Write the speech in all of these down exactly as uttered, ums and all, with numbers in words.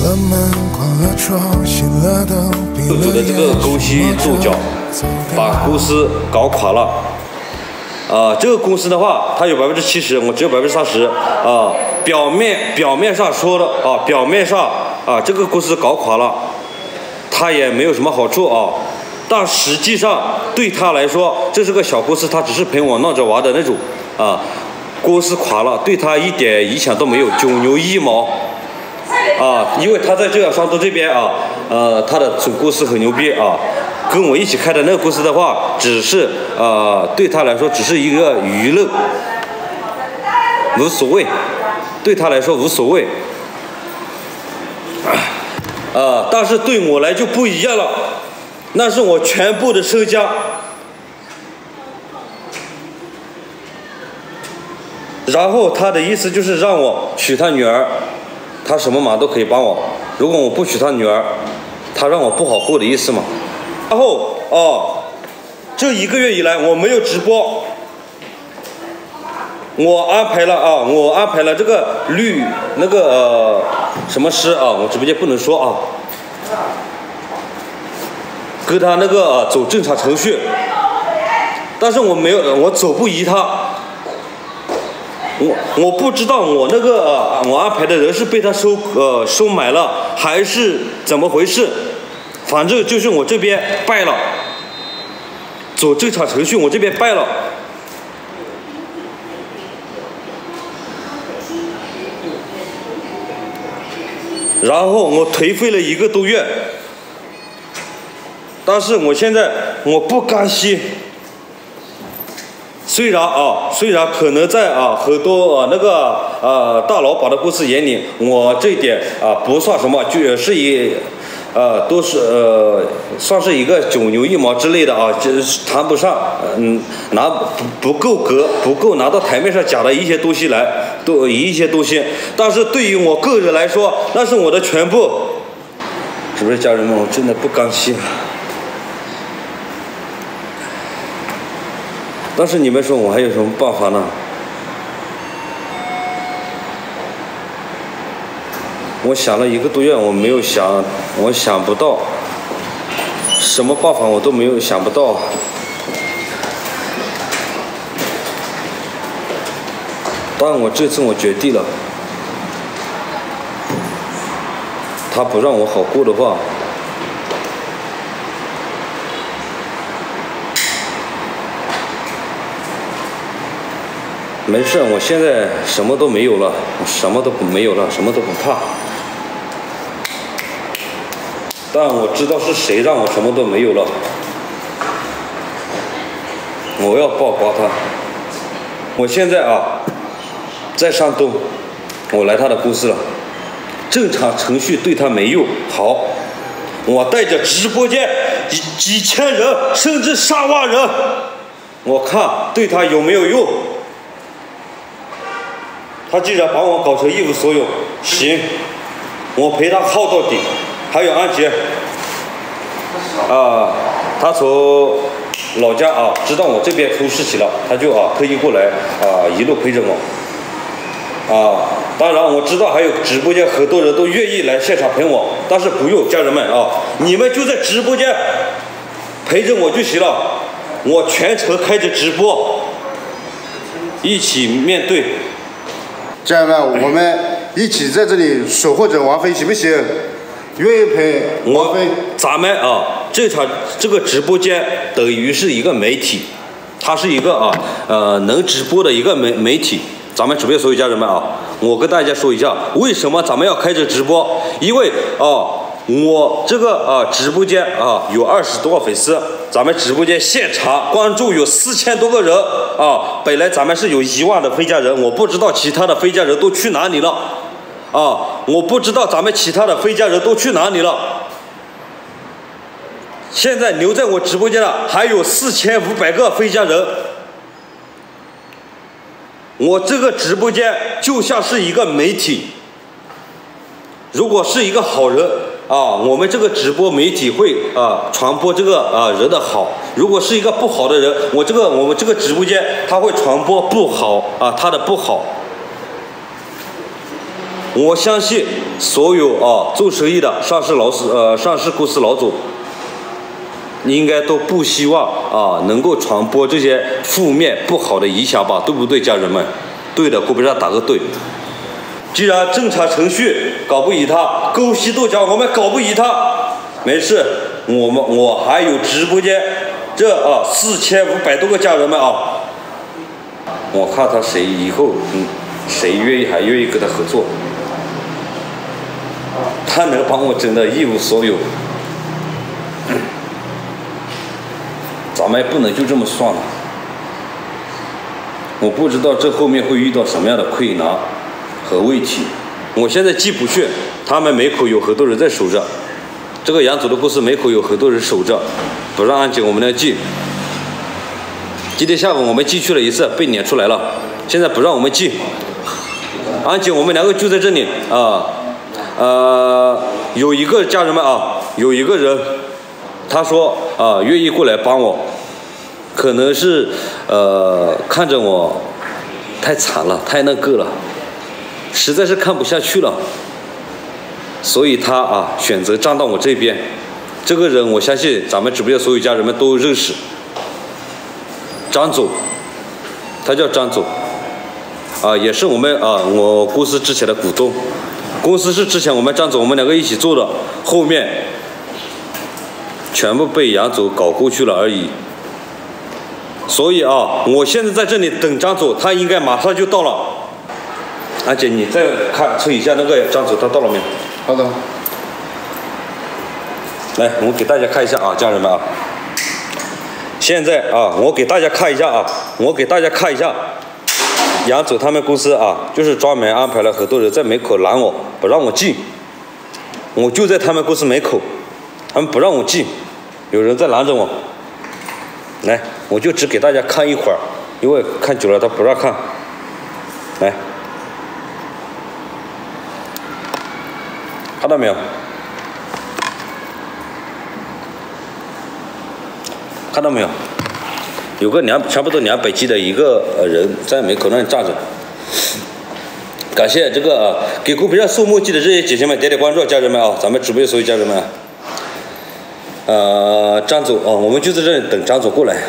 豆豆的这个勾心斗角，把公司搞垮了。啊、呃，这个公司的话，它有百分之七十，我只有百分之三十。啊，表面表面上说的啊，表面上啊，这个公司搞垮了，它也没有什么好处啊。但实际上对他来说，这是个小公司，他只是陪我闹着玩的那种啊。公司垮了，对他一点影响都没有，九牛一毛。啊，因为他在浙江商都这边啊，呃，他的总公司很牛逼啊，跟我一起开的那个公司的话，只是呃，对他来说只是一个娱乐，无所谓，对他来说无所谓。啊，但是对我来就不一样了，那是我全部的身家。然后他的意思就是让我娶他女儿。他什么忙都可以帮我，如果我不娶他女儿，他让我不好过的意思嘛。然后哦，这一个月以来我没有直播，我安排了啊，我安排了这个律那个呃什么师啊，我直播间不能说啊，跟他那个、呃、走正常程序，但是我没有，我走不赢他。我我不知道我那个呃我安排的人是被他收呃收买了还是怎么回事，反正就是我这边败了，走正常程序我这边败了，然后我颓废了一个多月，但是我现在我不甘心。虽然啊，虽然可能在啊很多啊那个呃大老板的公司眼里，我这一点啊不算什么，就是以呃都是呃算是一个九牛一毛之类的啊，就是谈不上，嗯拿不不够格，不够拿到台面上讲的一些东西来，都一些东西。但是对于我个人来说，那是我的全部，是不是家人们？我真的不甘心。但是你们说我还有什么办法呢？我想了一个多月，我没有想，我想不到，什么办法我都没有想不到。但我这次我决定了，他不让我好过的话，没事，我现在什么都没有了，我什么都没有了，什么都不怕。但我知道是谁让我什么都没有了，我要报刮他。我现在啊，在山东，我来他的公司了，正常程序对他没用，好，我带着直播间几几千人，甚至上万人，我看对他有没有用。他既然把我搞成一无所有，行，我陪他耗到底。还有安杰，啊，他从老家啊知道我这边出事情了，他就啊特意过来啊一路陪着我。啊，当然我知道还有直播间很多人都愿意来现场陪我，但是不用，家人们啊，你们就在直播间陪着我就行了，我全程开着直播，一起面对。 家人们，我们一起在这里守护着王菲，行不行？愿意陪王菲？ 咱们啊，这场这个直播间等于是一个媒体，它是一个啊呃能直播的一个媒媒体。咱们准备所有家人们啊，我跟大家说一下，为什么咱们要开着直播？因为啊，我这个啊直播间啊有二十多个粉丝，咱们直播间现场关注有四千多个人啊。本来咱们是有一万的非家人，我不知道其他的非家人都去哪里了啊！我不知道咱们其他的非家人都去哪里了。现在留在我直播间的还有四千五百个非家人。我这个直播间就像是一个媒体，如果是一个好人啊，我们这个直播媒体会啊传播这个啊人的好；如果是一个不好的人，我这个我们这个直播间他会传播不好啊他的不好。 我相信所有啊做生意的上市老师呃上市公司老总，应该都不希望啊能够传播这些负面不好的影响吧，对不对，家人们？对的，股票上打个对。既然正常程序搞不赢他，勾心斗角我们搞不赢他，没事，我们我还有直播间这啊四千五百多个家人们啊，我看他谁以后嗯谁愿意还愿意跟他合作，他能帮我真的一无所有，嗯、咱们不能就这么算了。我不知道这后面会遇到什么样的困难和问题，我现在进不去，他们门口有很多人在守着，这个杨总的公司门口有很多人守着，不让安检我们能进。今天下午我们进去了一次，被撵出来了，现在不让我们进。安检我们两个就在这里啊，呃，有一个家人们啊，有一个人，他说啊愿意过来帮我，可能是呃看着我太惨了，太那个了。实在是看不下去了，所以他啊选择站到我这边。这个人我相信咱们直播间所有家人们都认识，张总，他叫张总，啊也是我们啊我公司之前的股东，公司是之前我们张总我们两个一起做的，后面全部被杨总搞过去了而已。所以啊，我现在在这里等张总，他应该马上就到了。安姐，你再看测一下那个张总他到了没有？ 好的。 来，我给大家看一下啊，家人们啊。现在啊，我给大家看一下啊，我给大家看一下，杨总他们公司啊，就是专门安排了很多人在门口拦我，不让我进。我就在他们公司门口，他们不让我进，有人在拦着我。来，我就只给大家看一会儿，因为看久了他不让看。来。看到没有？看到没有？有个两差不多两百斤的一个人在门口那里站着。感谢这个、啊、给股票上送墨迹的这些姐姐们点点关注，家人们啊，咱们直播间所有家人们啊。呃，张总啊，我们就在这里等张总过来。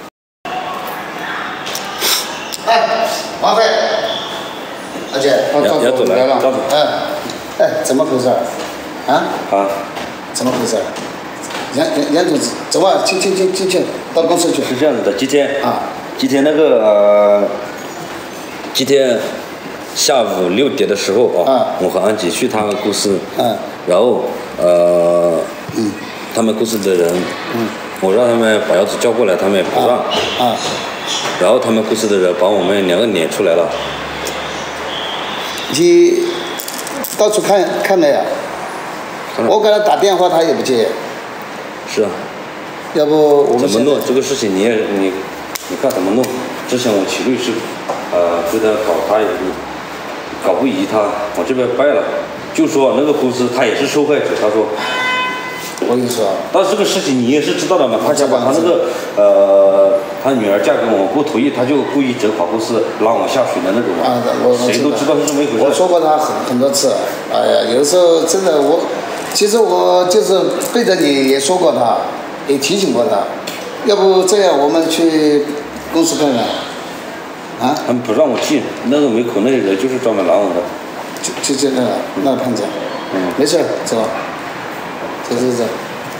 哎，王飞，阿姐， 杨杨总来了，张总。 哎。哎，怎么回事？啊？ 啊？ 怎么回事？杨杨杨总，走啊，进进进进去，到公司去。 是这样子的，今天啊， 今天那个呃，今天下午六点的时候啊， 啊我和安姐去他们公司， 嗯， 然后呃， 嗯， 他们公司的人， 嗯， 我让他们把杨总叫过来，他们也不让， 啊，啊然后他们公司的人把我们两个撵出来了。 你到处看看了呀？我给他打电话，他也不接。 是啊。 要不我们怎么弄这个事情？你也你你看怎么弄？之前我齐律师，呃，跟他搞，他也搞不赢他，我这边败了，就说那个公司他也是受害者，他说。 我跟你说。 但是这个事情你也是知道的嘛，他想把他那个呃，他女儿嫁给我，不同意，他就故意整垮公司，拉我下水的那种嘛。 啊，我谁都知道是这么一回事。 我说过他很很多次，哎呀，有的时候真的我，其实我就是背着你也说过他，也提醒过他，要不这样我们去公司看看。啊？ 他们不让我进，那个门口那些人就是专门拦我的。 就就就那个那个胖子。 嗯。 没事，走。走走走。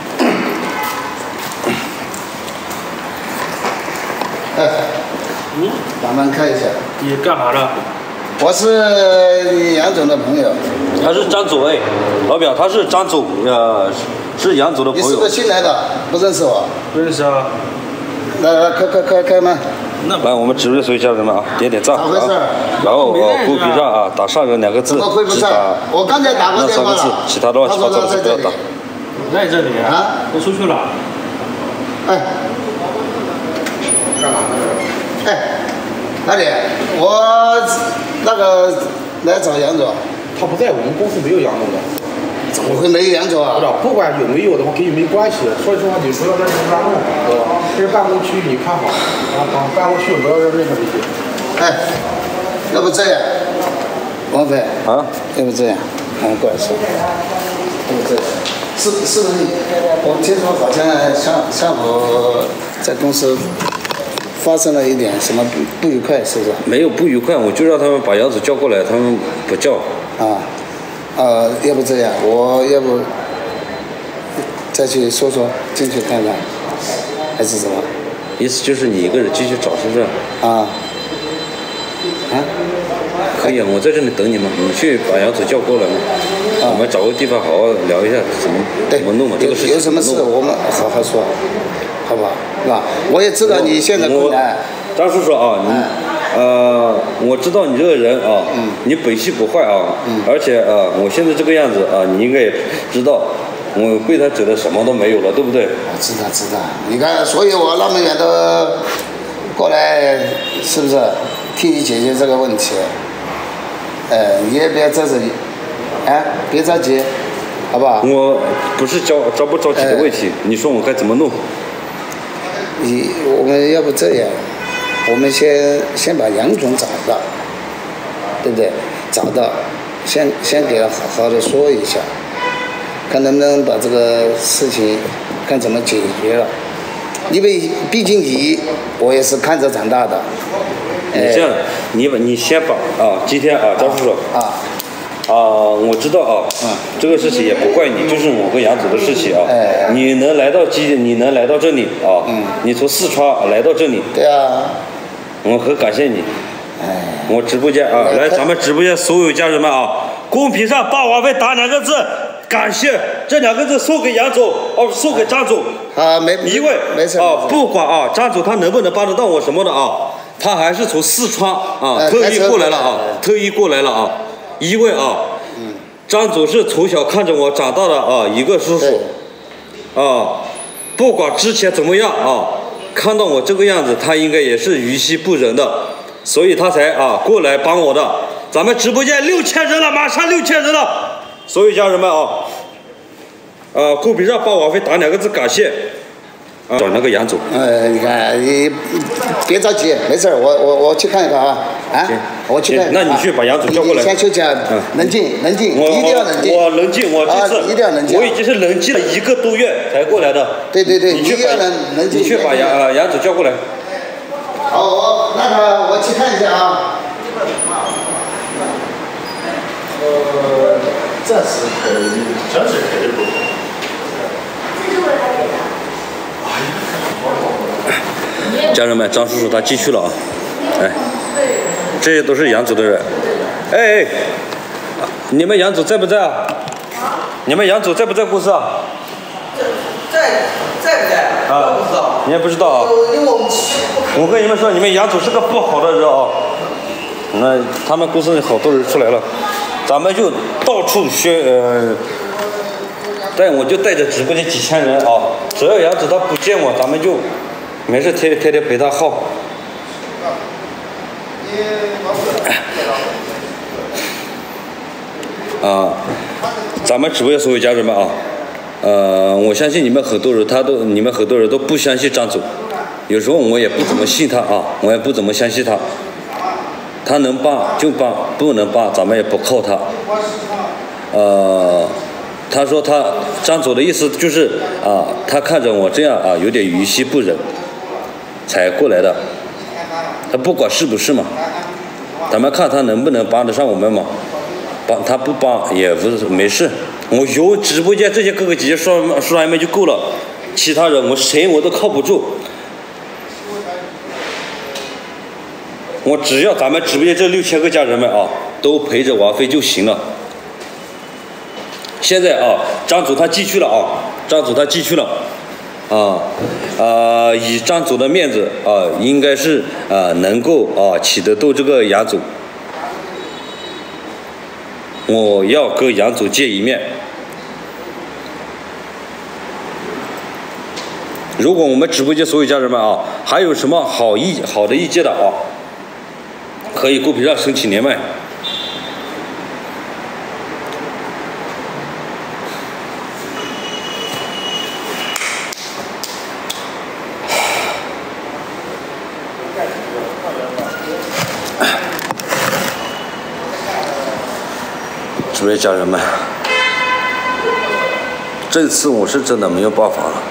哎， 嗯， 慢慢看一下。 你干嘛呢？ 我是杨总的朋友。 他是张总哎，老表，他是张总，呃，是杨总的朋友。 你是不是新来的？不认识我？ 认识啊。 来来，开开开开门。 来，我们直播所有家人们啊，点点赞啊，然后呃，公屏上啊打上人两个字，只打我刚才打过电话了， 那三个字，其他乱七八糟的不要打。 在这里啊？我出去了。 哎，干嘛？哎，哪里？我那个来找杨总。 他不在，我们公司没有杨总的。 怎么会没有杨总啊？ 不知道，不管有没有的话，跟你没关系。说实话，你不要在这乱弄，知道吧？这是办公区，你看好。啊，办公区不要让任何东西。 哎，要不这样， 王飞啊， 要不这样，嗯，过来说，要不这样，是是不是？我听说好像上上午在公司发生了一点什么不不愉快，是不是？ 没有不愉快，我就让他们把杨子叫过来，他们不叫。 啊，呃，要不这样，我要不再去说说，进去看看，还是什么？ 意思就是你一个人继续找，是不是？ 啊。啊？ 可以啊，我在这里等你们，你去把杨子叫过来嘛。啊、我们找个地方好好聊一下怎么怎么弄嘛，这个事情。 有什么事我们好好说，好不好？是吧？我也知道你现在困难。 张叔叔啊，你、嗯、呃，我知道你这个人啊，嗯、你本性不坏啊，嗯、而且啊，我现在这个样子啊，你应该也知道，我被他整的什么都没有了，对不对？ 我知道知道，你看，所以我那么远的过来，是不是替你解决这个问题？呃，你也别着急，哎，别着急，好不好？ 我不是着着不着急的问题，呃、你说我该怎么弄？ 你我们要不这样，我们先先把杨总找到，对不对？找到，先先给他好好的说一下，看能不能把这个事情看怎么解决了。因为毕竟你我也是看着长大的。 你这样，你把你先把啊，今天啊，张叔叔啊。 啊，我知道啊，嗯、这个事情也不怪你，就是我跟杨子的事情啊。 哎、 你能来到基，你能来到这里啊，嗯、你从四川来到这里。 对啊。 我很感谢你。 哎。 我直播间啊，来咱们直播间所有家人们啊，公屏上霸王费打两个字，感谢，这两个字送给杨总，哦，送给张总。 啊，没。 因为没事啊，不管啊，张总他能不能帮得到我什么的啊，他还是从四川啊、呃、特意过来了啊，特意过来了啊。因为啊，嗯、张总是从小看着我长大的啊一个叔叔，啊，不管之前怎么样啊，看到我这个样子，他应该也是于心不忍的，所以他才啊过来帮我的。咱们直播间六千人了，马上六千人了，所有家人们啊，啊，公屏上帮王菲打两个字感谢。啊、找那个杨总。 呃，你看，你别着急，没事儿，我我我去看一看啊，啊，我去看。 那你去把杨总叫过来。 你先休息啊，冷静，冷静，一定要冷静。 我冷静，我这次、 啊、一定要冷静。 我已经是冷静了一个多月才过来的。 对对对， 你去把冷静。 你去把杨啊杨总叫过来。 好，我那个我去看一下啊。呃，暂时可以，暂时可以不。 家人们，张叔叔他进去了啊！哎，这些都是杨总的人。哎哎，你们杨总在不在啊？你们杨总在不在公司啊？ 在在不在？ 啊， 不知道。 你也不知道啊？我跟你们说，你们杨总是个不好的人啊。那他们公司好多人出来了，咱们就到处宣呃。但我就带着直播间几千人啊，只要杨总他不见我，咱们就没事天天天陪他耗。啊，咱们直播间所有家人们啊，呃，我相信你们很多人他都，你们很多人都不相信张总，有时候我也不怎么信他啊，我也不怎么相信他，他能帮就帮，不能帮咱们也不靠他，呃。他说他张总的意思就是啊，他看着我这样啊，有点于心不忍，才过来的。他不管是不是嘛，咱们看他能不能帮得上我们嘛。帮他不帮也不是没事。我有直播间这些哥哥姐姐说说完们就够了，其他人我谁我都靠不住。我只要咱们直播间这六千个家人们啊，都陪着王菲就行了。现在啊，张总他进去了啊，张总他进去了，啊，啊，以张总的面子啊，应该是啊能够啊起得动这个杨总，我要跟杨总见一面。如果我们直播间所有家人们啊，还有什么好意好的意见的啊，可以公屏上申请连麦。 直播家人们，这次我是真的没有办法了。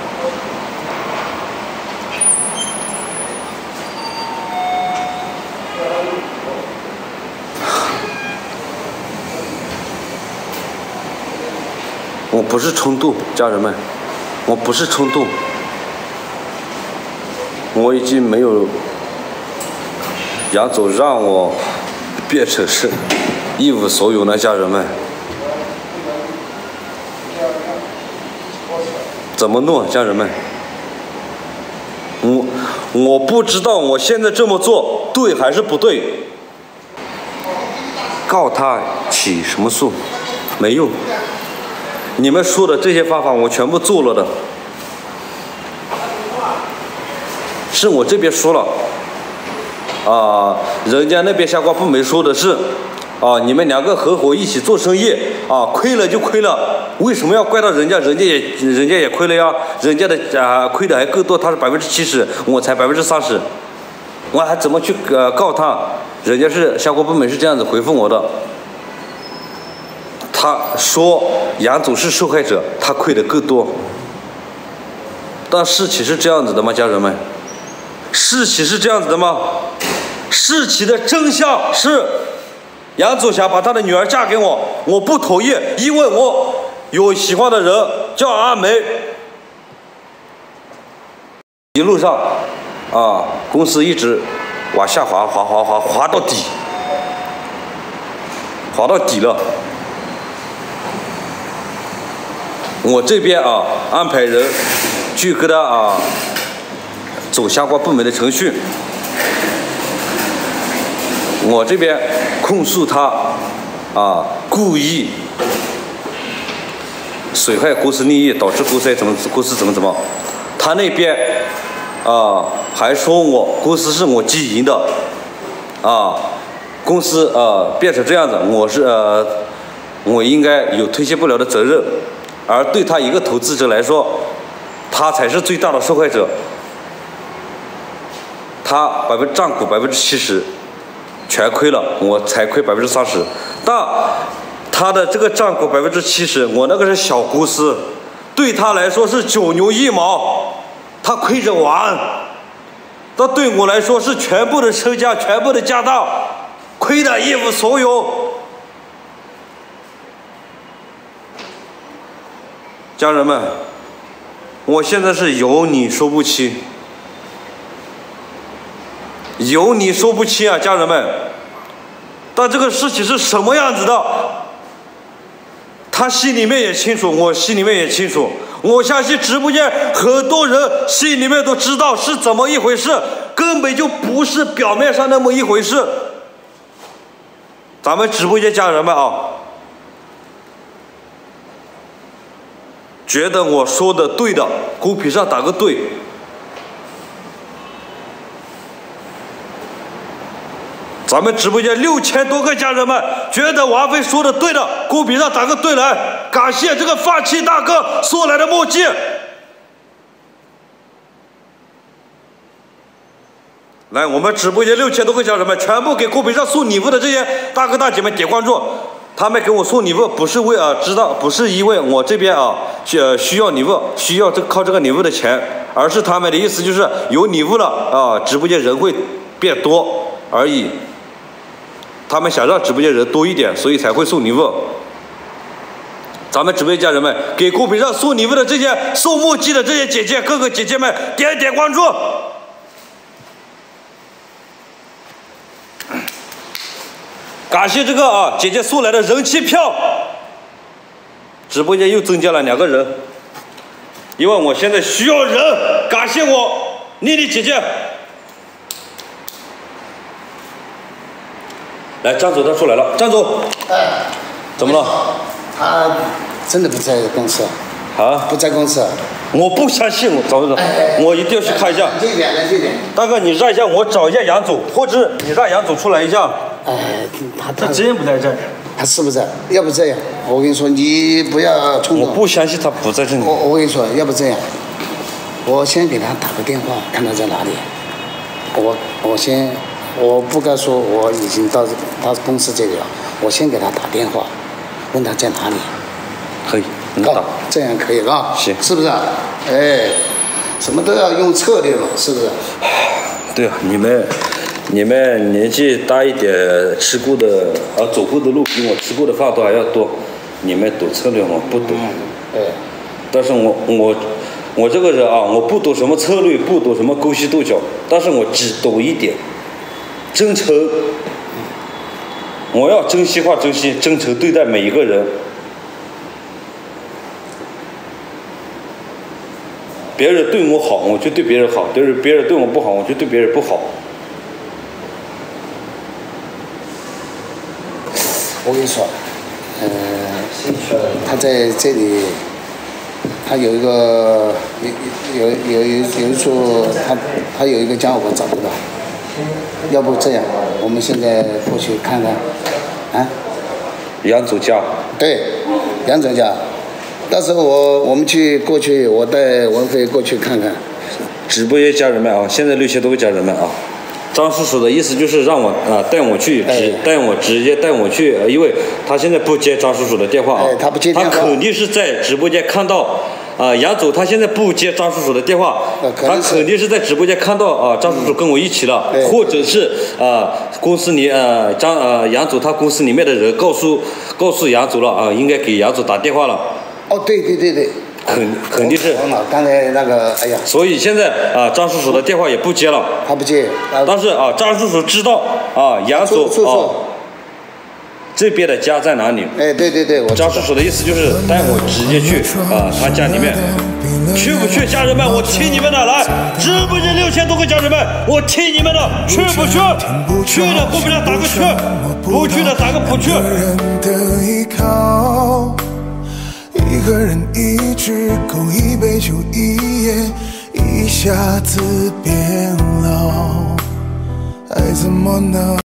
我不是冲动，家人们，我不是冲动，我已经没有杨总让我变成是一无所有了，家人们，怎么弄，家人们？我我不知道我现在这么做对还是不对，告他起什么诉？没用。你们说的这些方法我全部做了的，是我这边说了，啊，人家那边相关部门说的是，啊，你们两个合伙一起做生意，啊，亏了就亏了，为什么要怪到人家？人家也人家也亏了呀，人家的啊亏的还更多，他是百分之七十，我才百分之三十，我还怎么去呃告他？人家是相关部门是这样子回复我的。他说杨总是受害者，他亏的更多。但事情是这样子的吗，家人们？事情是这样子的吗？事情的真相是，杨总想把他的女儿嫁给我，我不同意，因为我有喜欢的人叫阿梅。一路上，啊，公司一直往下滑，滑滑滑滑到底，滑到底了。我这边啊安排人去跟他啊走相关部门的程序，我这边控诉他啊故意损害公司利益，导致公司怎么公司怎么怎么，他那边啊还说我公司是我经营的，啊公司呃变成这样子，我是呃我应该有推卸不了的责任。而对他一个投资者来说，他才是最大的受害者。他百分占股百分之七十，全亏了，我才亏百分之三十。但他的这个占股百分之七十，我那个是小公司，对他来说是九牛一毛，他亏着玩。但对我来说是全部的身家，全部的家当，亏得一无所有。家人们，我现在是有理说不清，有理说不清啊，家人们。但这个事情是什么样子的，他心里面也清楚，我心里面也清楚。我相信直播间很多人心里面都知道是怎么一回事，根本就不是表面上那么一回事。咱们直播间家人们啊，觉得我说的对的，公屏上打个对。咱们直播间六千多个家人们觉得王菲说的对的，公屏上打个对来，感谢这个放弃大哥送来的墨镜。来，我们直播间六千多个家人们全部给公屏上送礼物的这些大哥大姐们点关注。他们给我送礼物不是为啊知道，不是因为我这边啊需需要礼物，需要这靠这个礼物的钱，而是他们的意思就是有礼物了啊，直播间人会变多而已。他们想让直播间人多一点，所以才会送礼物。咱们直播间家人们给公屏上送礼物的这些送墨镜的这些姐姐，各个姐姐们点点关注。感谢这个啊姐姐送来的人气票，直播间又增加了两个人，因为我现在需要人，感谢我丽丽姐姐。来，张总他出来了，张总， 哎， 怎么了？ 他真的不在公司啊？ 不在公司。 我不相信，我找找， 哎、 我一定要去看一下。 这边来这边。 大哥，你让一下我找一下杨总，或者你让杨总出来一下。 哎，他他真不在这儿。 他是不是？要不这样，我跟你说，你不要冲动。 我不相信他不在这里。 我我跟你说，要不这样，我先给他打个电话，看他在哪里。我我先，我不该说我已经到他公司这里了，我先给他打电话， 问他在哪里。 可以，能打。 这样可以啊？ 行， 是不是？哎，什么都要用策略嘛，是不是？ 对啊，你们你们年纪大一点，吃过的啊走过的路比我吃过的饭都还要多，你们懂策略吗？不懂。 哎， 但是我我我这个人啊，我不懂什么策略，不懂什么勾心斗角，但是我只懂一点，真诚。我要真心话真心，真诚对待每一个人。别人对我好，我就对别人好；别人别人对我不好，我就对别人不好。 我跟你说，呃，他在这里，他有一个有有有有一处，他他有一个家我找不到。要不这样，我们现在过去看看，啊？ 杨总家。 对，杨总家。到时候我我们去过去，我带文飞过去看看。 直播间加人脉啊，现在六千多个加人脉啊。张叔叔的意思就是让我啊带我去，直带我直接带我去，因为他现在不接张叔叔的电话啊。 哎，他不接电话。 他肯定是在直播间看到。啊，杨总他现在不接张叔叔的电话，他肯定是在直播间看到啊，张叔叔跟我一起了， 嗯、 或者是啊公司里呃张呃杨总他公司里面的人告诉告诉杨总了啊，应该给杨总打电话了。 哦，对对对对， 肯肯定是。 刚才那个，哎呀。 所以现在啊，张叔叔的电话也不接了。 他不接。 但是啊，张叔叔知道啊，杨总啊。这边的家在哪里？ 哎，对对对，我张叔叔的意思就是带我直接去啊，他家里面，去不去家人们？我听你们的，来，直播间六千多个家人们，我听你们的，去不去？去的后面打个去，不去的打个不去。一个人一只狗，一杯酒，一夜，一下子变老，爱怎么能？